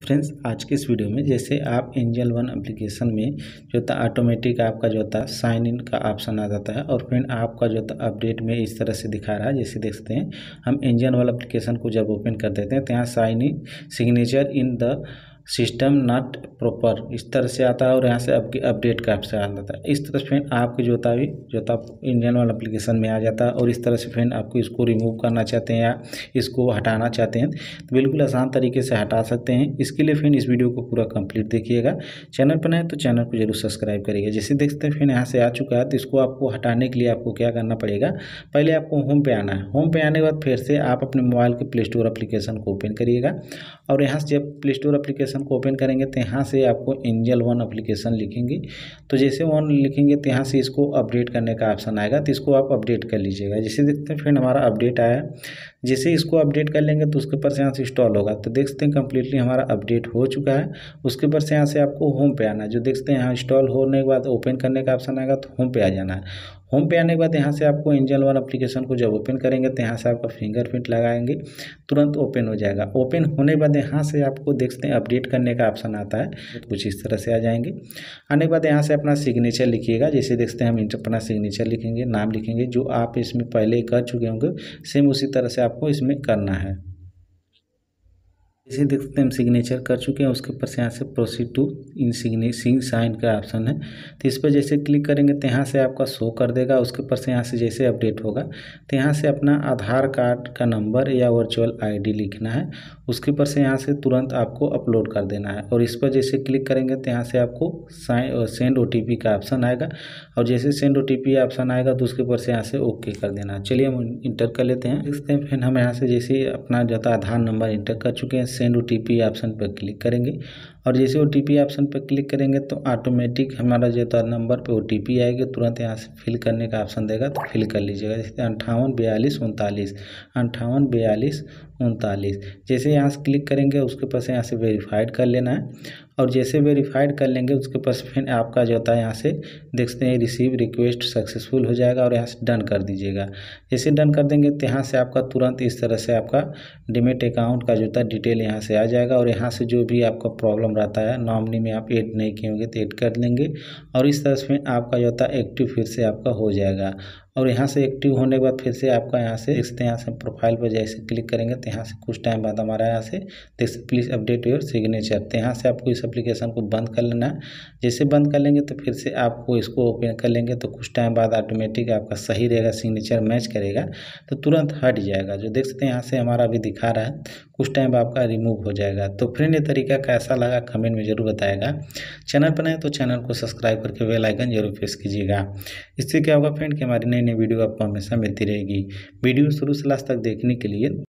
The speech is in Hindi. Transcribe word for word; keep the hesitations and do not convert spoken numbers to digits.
फ्रेंड्स, आज के इस वीडियो में जैसे आप एंजल वन एप्लीकेशन में जो था ऑटोमेटिक आपका जो था साइन इन का ऑप्शन आ जाता है और फिर आपका जो था अपडेट में इस तरह से दिखा रहा है। जैसे देख सकते हैं, हम एंजल वाला एप्लीकेशन को जब ओपन कर देते हैं तो यहाँ sign in signature in the system not proper इस तरह से आता है और यहाँ से आपकी अपडेट का ऑप्शन आ जाता है। इस तरह से फिर आपके जो था भी जो था इंडियन वाला एप्लीकेशन में आ जाता है और इस तरह से फिर आपको इसको रिमूव करना चाहते हैं या इसको हटाना चाहते हैं तो बिल्कुल आसान तरीके से हटा सकते हैं। इसके लिए फिर इस वीडियो को पूरा कंप्लीट देखिएगा। चैनल पर नए तो चैनल को जरूर सब्सक्राइब करिएगा। जैसे देखते हैं फिर यहाँ से आ चुका है तो इसको आपको हटाने के लिए आपको क्या करना पड़ेगा, पहले आपको होम पे आना है। होम पे आने के बाद फिर से आप अपने मोबाइल के प्ले स्टोर एप्लीकेशन को ओपन करिएगा और यहाँ से जब प्ले स्टोर एप्लीकेशन को ओपन करेंगे तो यहाँ से आपको एंजल वन एप्लीकेशन लिखेंगे। तो जैसे वन लिखेंगे तो यहाँ से इसको अपडेट करने का ऑप्शन आएगा, तो इसको आप अपडेट कर लीजिएगा। जैसे देखते हैं फिर हमारा अपडेट आया, जैसे इसको अपडेट कर लेंगे तो उसके ऊपर से यहाँ से इंस्टॉल होगा। तो देख सकते हैं कंप्लीटली हमारा अपडेट हो चुका है। उसके ऊपर से यहाँ से आपको होम पे आना है। जो देखते हैं यहाँ इंस्टॉल होने के बाद ओपन करने का ऑप्शन आएगा तो होम पे आ जाना है। होम पे आने के बाद यहाँ से आपको एंजल वन एप्लीकेशन को जब ओपन करेंगे तो यहाँ से आपका फिंगरप्रिंट लगाएंगे, तुरंत ओपन हो जाएगा। ओपन होने के बाद यहाँ से आपको देखते हैं अपडेट करने का ऑप्शन आता है, तो कुछ इस तरह से आ जाएंगे। आने के बाद यहाँ से अपना सिग्नेचर लिखिएगा। जैसे देखते हैं हम अपना सिग्नेचर लिखेंगे, नाम लिखेंगे, जो आप इसमें पहले कर चुके होंगे सेम उसी तरह से आपको इसमें करना है। जैसे देखते हैं हम सिग्नेचर कर चुके हैं, उसके ऊपर से यहाँ से proceed to in signature sign का ऑप्शन है, तो इस पर जैसे क्लिक करेंगे तो यहाँ से आपका शो कर देगा। उसके ऊपर से यहाँ से जैसे अपडेट होगा तो यहाँ से अपना आधार कार्ड का नंबर या वर्चुअल आईडी लिखना है। उसके ऊपर से यहाँ से तुरंत आपको अपलोड कर देना है और इस पर जैसे क्लिक करेंगे तो यहाँ से आपको sign send O T P का ऑप्शन आएगा और जैसे send O T P option आएगा तो उसके ऊपर से यहाँ से ओके कर देना है। चलिए हम इंटर कर लेते हैं। देखते हैं फिर हम यहाँ से जैसे अपना जो था आधार नंबर इंटर कर चुके हैं, send O T P option पर क्लिक करेंगे और जैसे ओ टी पी ऑप्शन पर क्लिक करेंगे तो ऑटोमेटिक हमारा जो था नंबर पे ओ टी पी आएगी, तुरंत यहाँ से फिल करने का ऑप्शन देगा तो फिल कर लीजिएगा। जैसे अंठावन बयालीस उनतालीस अंठावन बयालीस उनतालीस जैसे यहाँ से क्लिक करेंगे उसके पास यहाँ से वेरीफाइड कर लेना है और जैसे वेरीफाइड कर लेंगे उसके पास फिर आपका जो होता है यहाँ से देखते हैं रिसीव रिक्वेस्ट सक्सेसफुल हो जाएगा और यहाँ से डन कर दीजिएगा। जैसे डन कर देंगे तो यहाँ से आपका तुरंत इस तरह से आपका डीमेट अकाउंट का जो होता है डिटेल यहाँ से आ जाएगा और यहाँ से जो भी आपका प्रॉब्लम रहता है नॉमिनी में आप ऐड नहीं किए होंगे तो ऐड कर लेंगे और इस तरह से आपका जो होता है एक्टिव फिर से आपका हो जाएगा। और यहाँ से एक्टिव होने के बाद फिर से आपका यहाँ से देखते हैं यहाँ से प्रोफाइल पर जैसे क्लिक करेंगे तो यहाँ से कुछ टाइम बाद हमारा यहाँ से देख प्लीज़ अपडेट योर सिग्नेचर, तो यहाँ से आपको इस एप्लीकेशन को बंद कर लेना है। जैसे बंद कर लेंगे तो फिर से आपको इसको ओपन कर लेंगे तो कुछ टाइम बाद ऑटोमेटिक आपका सही रहेगा, सिग्नेचर मैच करेगा तो तुरंत हट जाएगा। जो देख सकते हैं यहाँ से हमारा अभी दिखा रहा है, कुछ टाइम आपका रिमूव हो जाएगा। तो फ्रेंड ये तरीका कैसा लगा कमेंट में जरूर बताएगा। चैनल पर नए तो चैनल को सब्सक्राइब करके बेल आइकन जरूर प्रेस कीजिएगा। इससे क्या होगा फ्रेंड कि हमारी नई नई वीडियो आपको हमेशा मिलती रहेगी। वीडियो शुरू से लास्ट तक देखने के लिए